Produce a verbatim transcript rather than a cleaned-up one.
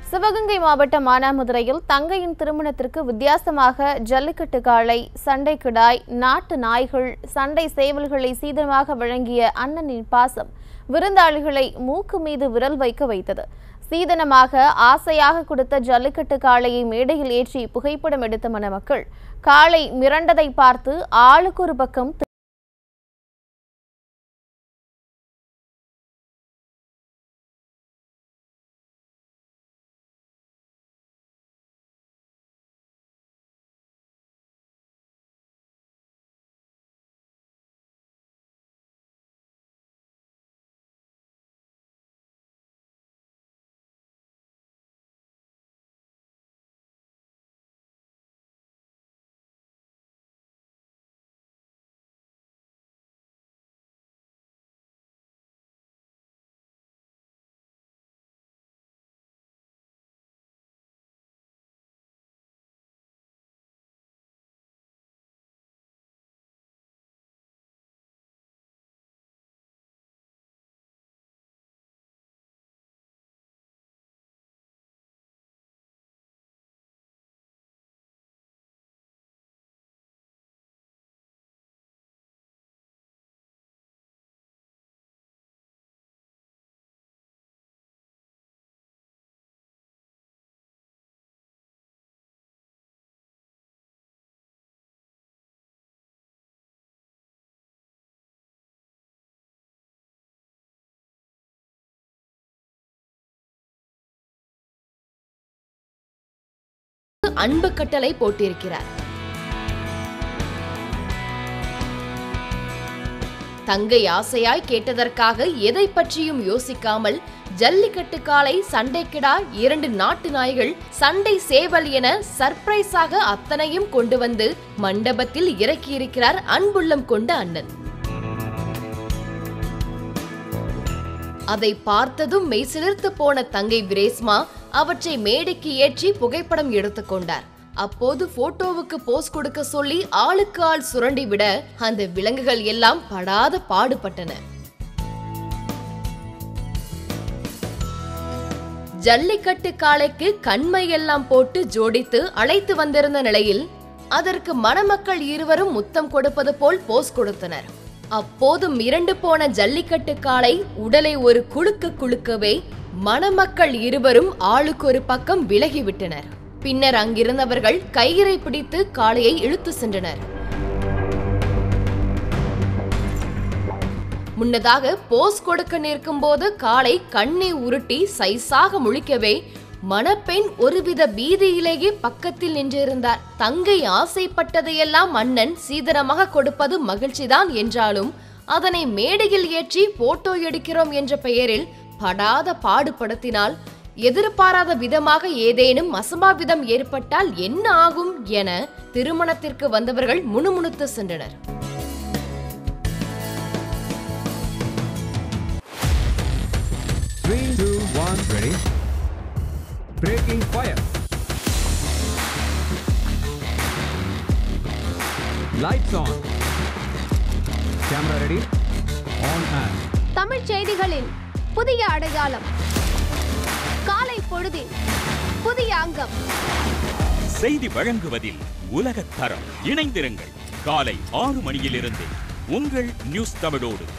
சிவகங்கை மாவட்டம் மானாமதுரையில் தங்கையின் திருமணத்திற்கு வித்தியாசமாக ஜல்லிக்கட்டு காளை, சண்டை கிடாய், நாட்டு நாய்கள், சண்டை சேவல்களை சீதனமாக வழங்கிய அண்ணனின் பாசம் விருந்தாளிகளை மூக்கு மீது விரல் வைக்க வைத்தது. சீதனமாக ஆசையாக கொடுத்த ஜல்லிக்கட்டு காளையை மேடையில் ஏற்றி புகைப்படம் எடுத்த மணமக்கள் காளை மிரண்டதை பார்த்து ஆளுக்கு ஒரு பக்கம் அன்பு கட்டளை போட்டிருக்கிறார். தங்கை ஆசையாய் கேட்டதற்காக எதை பற்றியும் யோசிக்காமல் ஜல்லிக்கட்டு காளை, சண்டை கிடா, இரண்டு நாட்டு நாய்கள், சண்டை சேவல் என சர்ப்ரைஸாக அத்தனையும் கொண்டு வந்து மண்டபத்தில் இறக்கியிருக்கிறார் அன்புள்ளம் கொண்ட அண்ணன். அதை பார்த்ததும் மெய்சிலிர்த்து போன தங்கை பிரேஸ்மா அவற்றை மேடைக்கு ஏற்றி புகைப்படம் எடுத்துக்கொண்டார். அப்போது போட்டோவுக்கு போஸ் கொடுக்க சொல்லி ஆளுக்கு ஆள் சுரண்டி விட அந்த விலங்குகள் எல்லாம் படாத பாடுபட்டன. ஜல்லிக்கட்டு காளைக்கு கண்மை எல்லாம் போட்டு ஜோடித்து அழைத்து வந்திருந்த நிலையில் அதற்கு மணமக்கள் இருவரும் முத்தம் கொடுப்பது போல் போஸ் கொடுத்தனர். அப்போது மிரண்டு போன ஜல்லிக்கட்டு காளை உடலை ஒரு குலுக்கு குலுக்கவே மணமக்கள் இருவரும் ஆளுக்கு ஒரு பக்கம் விலகிவிட்டனர். பின்னர் அங்கிருந்தவர்கள் கயிறை பிடித்து காளையை இழுத்து சென்றனர். முன்னதாக போஸ் கொடுக்க நிற்கும் போது காளை கண்ணை உருட்டி சைஸாக முழிக்கவே மணப்பெண் ஒருவித பீதியிலேயே பக்கத்தில் நின்றிருந்தார். தங்கை ஆசைப்பட்டதையெல்லாம் அண்ணன் சீதனமாக கொடுப்பது மகிழ்ச்சிதான் என்றாலும் அதனை மேடையில் ஏற்றி போட்டோ எடுக்கிறோம் என்ற பெயரில் படாத பாடுபடுத்தினால் எதிர்பாராத விதமாக ஏதேனும் அசம்பாவிதம் ஏற்பட்டால் என்ன ஆகும் என திருமணத்திற்கு வந்தவர்கள் முணுமுணுத்து சென்றனர். three, two, one, ready. Breaking fire. Lights on. Camera ready. On and. Tamil செய்திகளின் புதிய அடையாளம். காலை பொழுதில் புதிய அங்கம். செய்தி வழங்குவதில் உலகத் தரம். இணைந்திருங்கள் காலை ஆறு மணியிலிருந்து உங்கள் நியூஸ் தமிழோடு.